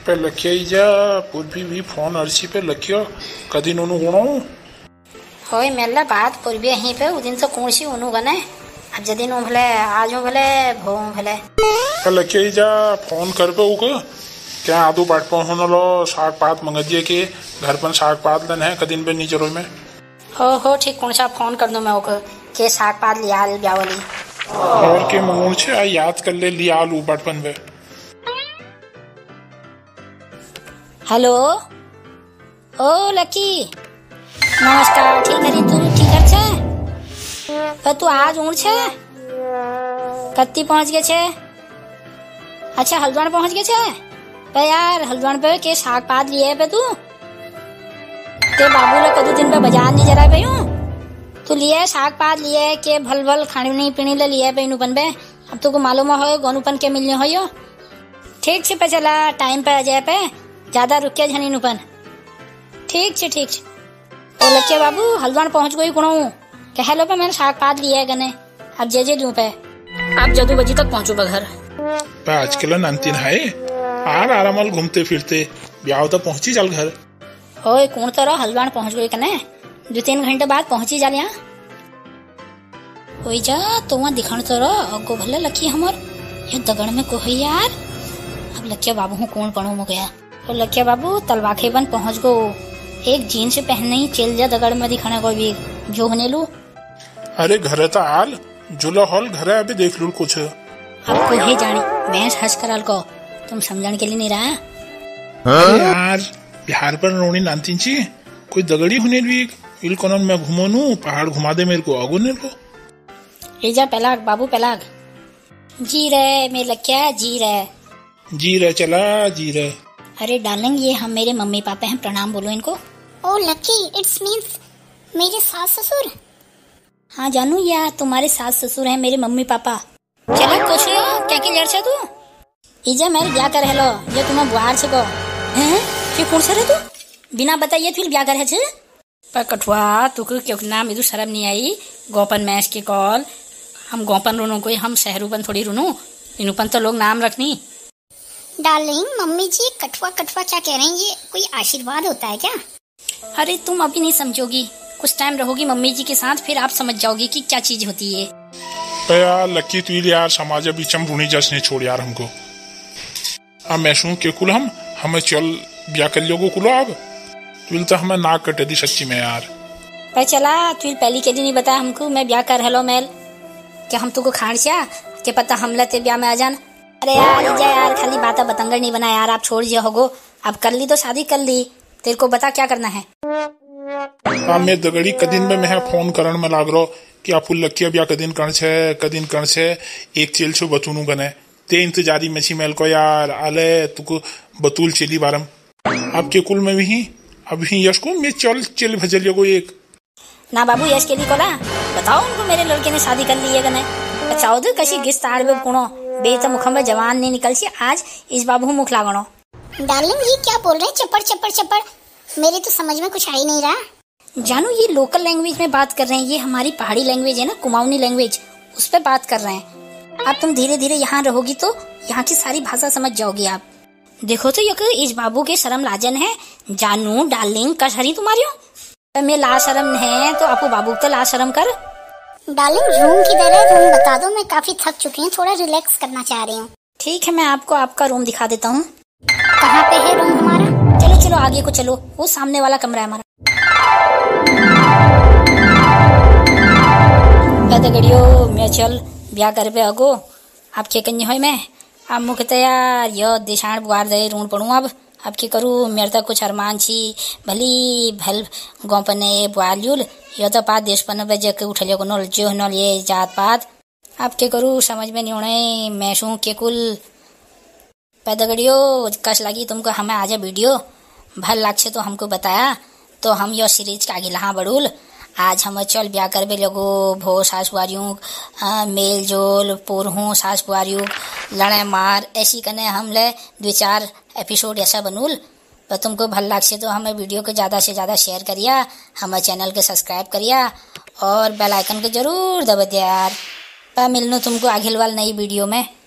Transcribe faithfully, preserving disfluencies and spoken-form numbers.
पे लखिया जा पूर्वी भी फोन अर्सी पे लखियो कदी नोनु गुणो होय मेला बात पूर्वी यहीं पे उदिन तो कौन सी उनु गने अब जदी नो भले आजो भले भो भले पे लखिया जा फोन कर पे उको क्या आदू बाट पहुंचने लो साग पात मंगजिए के घर पर साग पात लन है कदिन पे नीचे रो में हो हो ठीक कौन सा फोन कर दो मैं ओको के साग पात लिया ब्यावली और के मंगूर छे याद कर ले लिया आलू बाटपन वे हेलो ओ लकी नमस्कार ठीक है तू ठीक है छे पर तू आज उड़ छे कत्ती पहुंच गए छे अच्छा हल्द्वानी पहुंच गए छे पे यार हल्द्वानी पे के साग पात लिए पे तू ते बाबू ले कदू दिन पे बाजार नहीं जरा पे हूँ तू लिए साग पात लिए के भल भल खाने नहीं पीने ले लिए पे इनुपन पे अब तुको मालूम हो गोनुपन के मिलने हो यो ठीक छे पे चला टाइम पे आ जाए पे ज्यादा रुकिया झनी नुपन ठीक छे ठीक छे तो लक्ष्य बाबू हल्द्वानी पहुंच गई कुणो कह लो पे मैंने साग पात लिया है गने अब जे जे दूं पे अब जदू बजी तक पहुंचू घर पे आजकल नंतिन है आर आरामल घूमते फिरते ब्याह तो पहुंची चल घर ओए कौन तो हल्द्वानी पहुंच गई कने दो तीन घंटे बाद पहुंची जा लिया होई जा तो वहां दिखण तो अगो भले लकी हमर ये दगड़ में को है यार अब लक्ष्य बाबू हूँ कौन पढ़ू मो गया तो लक्ष्य बाबू तलवाखे बन पहुंच गो एक जीन्स पहनने ही चल जा दगड़ में दिखाने को भी जो होने लू अरे घर तो आल जुला हॉल घर अभी देख लू कुछ आपको ही जानी मैं हंस कराल को तुम समझने के लिए नहीं रहा अरे यार बिहार पर रोनी नानतीन ची कोई दगड़ी होने भी इल कोनन में घूमो नू पहाड़ घुमा दे मेरे को आगो ने को एजा पलाग बाबू पलाग जी रहे मेरे लक्ष्य जी रहे जी रहे चला जी रहे अरे डार्लिंग ये हम मेरे मम्मी पापा हैं प्रणाम बोलो इनको ओ लकी इट्स मींस मेरे सास ससुर हाँ जानू यार तुम्हारे सास ससुर हैं मेरे मम्मी पापा चला कुछ क्या की लड़ छे तू इजा मेरे ब्याह कर हेलो ये तुम्हें बुआर छे को हैं ये कौन सा रे तू बिना बताइए फिर ब्याह कर है छे पर कठुआ तू को क्यों नाम इधर शर्म नहीं आई गोपन मैच के कॉल हम गोपन रोनो कोई हम शहरुपन थोड़ी रुनु इनुपन तो लोग नाम रखनी डार्लिंग मम्मी जी कठुआ कठुआ क्या कह रही हैं ये कोई आशीर्वाद होता है क्या अरे तुम अभी नहीं समझोगी कुछ टाइम रहोगी मम्मी जी के साथ फिर आप समझ जाओगी कि क्या चीज होती है यार लकी तू यार समाज अभी चमरूनी जैसे छोड़ यार हमको अब मैशू के कुल हम हमें चल ब्याह कर लोगो कुलो अब तुल तो हमें नाक कटे दी सच्ची में यार पे चला तुल पहली के दिन नहीं बताया हमको मैं ब्याह कर हेलो मेल क्या हम तुको खान छा के पता हमला ते ब्याह में आ जान अरे यार जा यार खाली बात बतंगड़ नहीं बना यार आप छोड़ दिया होगो अब कर ली तो शादी कर ली तेरे को बता क्या करना है हाँ मैं दगड़ी कदिन में मैं फोन करण में लाग रो कि आप लक्की ब्याह कदिन कर्ण छे कदिन कर्ण छे एक चेल छो बतूनू गने ते इंतजारी में छी मेल को यार आले तुको बतूल चली बारम आपके कुल में भी अभी यश को मैं चल चल भजलियो को एक ना बाबू यश के लिए कोला बताओ उनको मेरे लड़के ने शादी कर ली है गने बचाओ तो कशी गिस्त आड़ में कुणो बेत मुखम में जवान नहीं निकल सी आज इस बाबू मुख लागणो डार्लिंग ये क्या बोल रहे हैं चप्पड़ चप्पड़ चप्पड़ मेरे तो समझ में कुछ आ ही नहीं रहा जानू ये लोकल लैंग्वेज में बात कर रहे हैं ये हमारी पहाड़ी लैंग्वेज है ना कुमाऊनी लैंग्वेज उस पर बात कर रहे हैं अब तुम धीरे धीरे यहाँ रहोगी तो यहाँ की सारी भाषा समझ जाओगी आप देखो तो ये इस बाबू के शर्म लाजन है जानू डार्लिंग कशहरी तुम्हारी मैं ला शर्म है तो आपको बाबू तो ला शर्म कर डार्लिंग रूम किधर है रूम बता दो मैं काफी थक चुकी हूँ थोड़ा रिलैक्स करना चाह रही हूँ ठीक है मैं आपको आपका रूम दिखा देता हूँ कहाँ पे है रूम हमारा चलो चलो आगे को चलो वो सामने वाला कमरा है हमारा गड़ियो मैं चल ब्याह कर पे अगो आपके कन्या हो मैं अब मुख तैयार यो दिशाण बुआर दे रूण पड़ू अब अब के करूँ मेरे तक कुछ अरमान छी भली भल गोपने बुआलुल यो तो पात देश पन बजे के उठलियो को नोल जो नोल ये जात पात अब के करूँ समझ में नहीं होने मैशू के कुल पैदगड़ियो कश लगी तुमको हमें आजा वीडियो भल लाग से तो हमको बताया तो हम यो सीरीज का आगे लहा बढ़ूल आज हम चल ब्याह कर बे लोगो भो सास बुआरियों मेल जोल पोरहू सास बुआरियों लड़े मार ऐसी कने हम ले दो चार एपिसोड ऐसा बनूल पर तुमको भल लाग से तो हमें वीडियो को ज़्यादा से ज़्यादा शेयर करिया हमारे चैनल के सब्सक्राइब करिया और बेल आइकन को जरूर दबा दिया यार। पर मिलनो तुमको आगे वाल नई वीडियो में।